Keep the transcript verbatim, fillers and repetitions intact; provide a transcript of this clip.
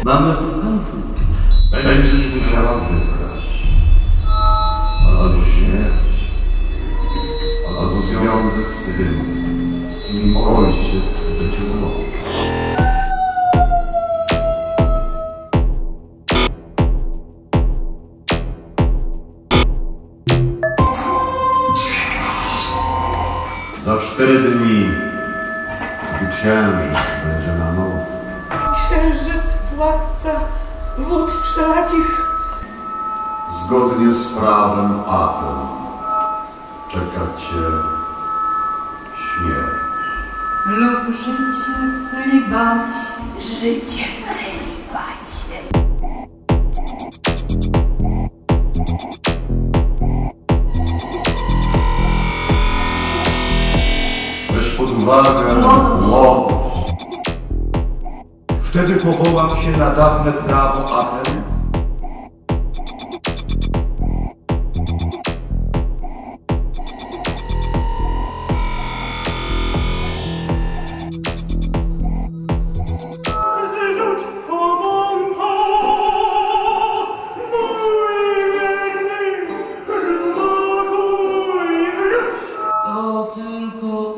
Mamy tu konflikt. Będziesz musiała wybrać albo śmierć, albo związek z tym, z kim ojciec chce cię złożyć. Za cztery dni, gdy księżyc będzie na nowo. Księżyc, władca wód wszelakich. Zgodnie z prawem Aten czeka cię śmierć. Lub życie w celibacie. Życie w celibacie. Weź pod uwagę młodość. Wtedy powołam się na dawne prawo Aten. Zrzuć pomąta, mój wierny, reaguj, wróć. To tylko